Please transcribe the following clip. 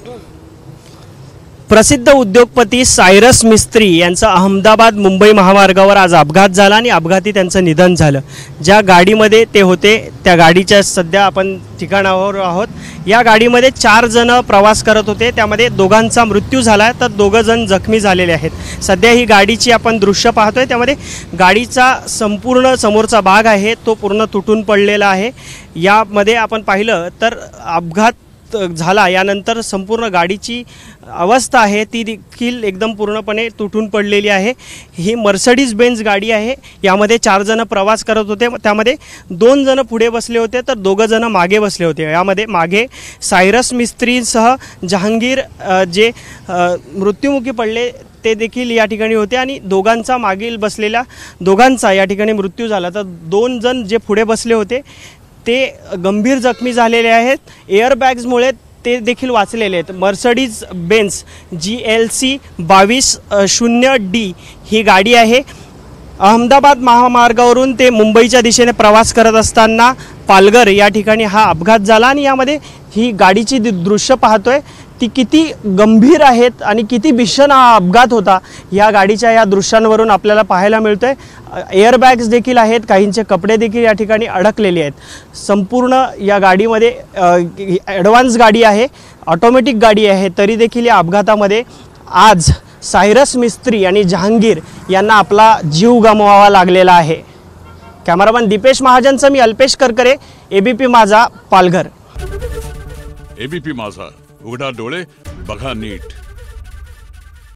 प्रसिद्ध उद्योगपती सायरस मिस्त्री यांचा अहमदाबाद मुंबई महामार्गावर आज अपघात झाला आणि अपघाती त्यांचं निधन झालं। ज्या गाडीमध्ये ते होते त्या गाडीच्या सध्या आपण ठिकाणावर आहोत। या गाडीमध्ये 4 जण प्रवास करत होते, त्यामध्ये दोघांचा मृत्यू झाला तर 2 जण जखमी झालेले आहेत। सध्या ही गाडीची आपण दृश्य पाहतोय, त्यामध्ये गाडीचा संपूर्ण समोरचा भाग आहे तो पूर्ण तुटून पडलेला आहे। यामध्ये आपण पाहिलं तर अपघात झाला यानंतर संपूर्ण गाडीची अवस्था आहे ती देखील एकदम पूर्णपणे तुटून पडलेली आहे। ही मर्सिडीज बेंज गाडी आहे। यामध्ये 4 जण प्रवास करत होते, त्यामध्ये 2 जण पुढे बसले होते तर 2 जण मागे बसले होते। यामध्ये मागे सायरस मिस्त्रीसह जहांगीर जे मृत्युमुखी पडले ते देखील या ठिकाणी होते आणि दोघांचा मागील बसलेल्या दोघांचा या ठिकाणी मृत्यू झाला तर 2 जण जे पुढे बसले होते ते गंभीर जखमी झालेले आहेत। एअरबॅग्समुळे ते देखील वाचलेले आहेत। मर्सिडीज बेंज GLC 2200D ही गाडी आहे। अहमदाबाद महामार्गावरून ते मुंबईच्या दिशेने प्रवास करत असताना पालघर या ठिकाणी हा अपघात झाला आणि यामध्ये ही गाडीची दृश्य पाहतोय ती किती गंभीर आहेत आणि किती भीषण हा अपघात होता या गाडीच्या या दृश्यांवरून आपल्याला पाहायला मिळतोय। एअरबॅग्स देखील आहेत, काहींचे कपडे देखील या ठिकाणी अडकलेले आहेत। संपूर्ण या गाडीमध्ये ॲडव्हान्स गाडी आहे, ऑटोमॅटिक गाडी आहे, तरी देखील या अपघातामध्ये आज सायरस मिस्त्री आणि जहांगीर यांना आपला जीव गमवावा लागलेला आहे। कॅमेरामन दीपेश महाजनचा मी अल्पेश करकरे, ABP माझा, पालघर। ABP माझा, उघडा डोळे बघा नीट।